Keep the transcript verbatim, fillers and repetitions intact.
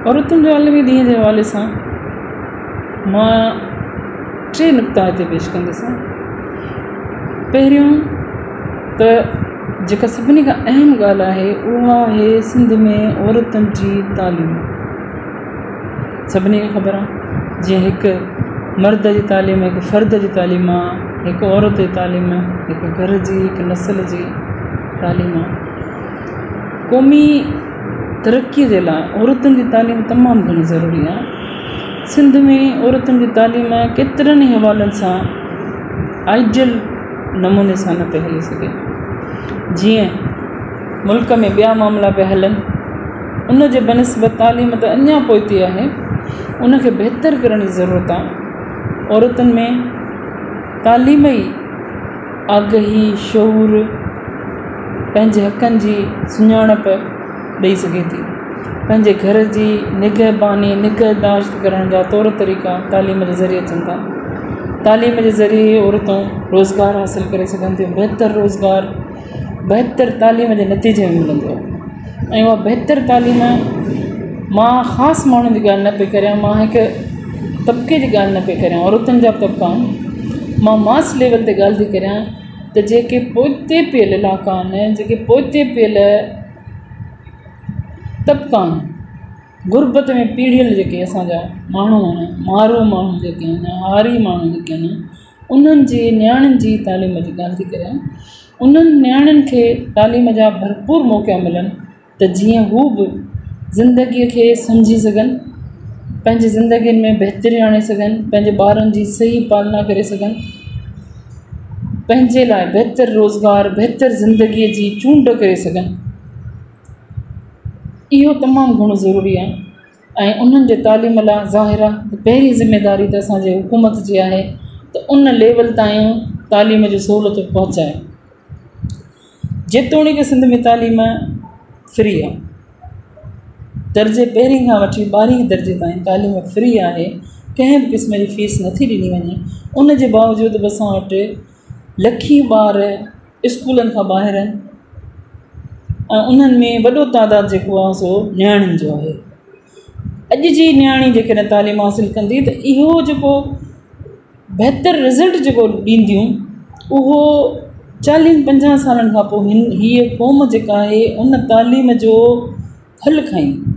औरतुनि जे आलमी ॾींहं जे हवाले सां मां टे नुक़्ता हिते पेश कंदुसि। पहिरियों त जेका सभिनी खां अहम ॻाल्हि आहे उहा आहे सिंध में औरतुनि जी तालीम। सभिनी खे ख़बर आहे जीअं हिकु मर्द जी तालीम हिकु फ़र्द जी तालीम आहे, हिकु औरत जी तालीम हिकु घर जी हिकु नस्ल जी तालीम आहे। क़ौमी तरक़ीअ जे लाइ औरतुनि जी तालीम तमामु घणी ज़रूरी आहे। सिंध में औरतुनि जी तालीम केतिरनि ई हवालनि सां आइडियल नमूने सां न पई हली सघे। जीअं मुल्क में ॿिया मामला पिया हलनि, उन जे बनस्बत तालीम त अञा पोइते आहे, उनखे बहितर करण जी ज़रूरत आहे। औरतुनि में तालीम ई आगही शऊर पंहिंजे हक़नि जी सुञाणप ॾेई सघे थी। पंहिंजे घर जी निगहबानी निगहदाश्त करण जा तौर तरीक़ा तालीम जे ज़रिए अचनि था। तालीम जे ज़रिए औरतूं रोज़गारु हासिलु करे सघनि थियूं। बहितर रोज़गार बहितर तालीम जे नतीजे में मिलंदो आहे। ऐं उहा बहितर तालीम मां ख़ासि माण्हुनि जी ॻाल्हि न पई करियां, मां हिकु तबिके जी ॻाल्हि न पई करियां। औरतुनि जा तबिका आहिनि, मां मास लेवल ते ॻाल्हि थी करियां त जेके पोइते पियल इलाइक़ा आहिनि, जेके पोइते पियल तबिका आहिनि, गुरबत में पीढ़ियल जेके असांजा माण्हू आहिनि, मारू माण्हू जेके आहिनि, हारी माण्हू जेके आहिनि, उन्हनि जे नियाणियुनि जी तालीम जी ॻाल्हि थी करियां। उन्हनि नियाणियुनि खे तालीम जा भरपूर मौक़ा मिलनि त जीअं हू बि ज़िंदगीअ खे सम्झी सघनि, पंहिंजी ज़िंदगियुनि में बहितरी आणे सघनि, पंहिंजे ॿारनि जी सही पालना करे सघनि, पंहिंजे लाइ बहितर रोज़गार बहितर ज़िंदगीअ जी चूंड करे सघनि। इहो तमामु घणो ज़रूरी आहे। ऐं उन्हनि जे तालीम लाइ ज़ाहिर आहे पहिरीं ज़िमेदारी त असांजे हुकूमत जी आहे त उन लेवल ताईं तालीम जी सहूलियत पहुचाए। जेतोणीकि सिंध में तालीम फ्री आहे, दर्जे पहिरीं खां वठी ॿारहीं दर्जे ताईं तालीम फ्री आहे, कंहिं बि क़िस्म जी फीस नथी ॾिनी वञे। उन जे बावजूदि बि असां वटि लखी ॿार स्कूलनि खां ॿाहिरि आहिनि ऐं उन्हनि में वॾो तइदादु जेको आहे सो नियाणियुनि जो आहे। अॼु जी नियाणी जेकॾहिं तालीम हासिलु कंदी त इहो जेको बहितर रिज़ल्ट जेको ॾींदियूं उहो चालीहनि पंजाहु सालनि खां पोइ हिन हीअ क़ौम जेका आहे उन तालीम जो फल खाईंदी।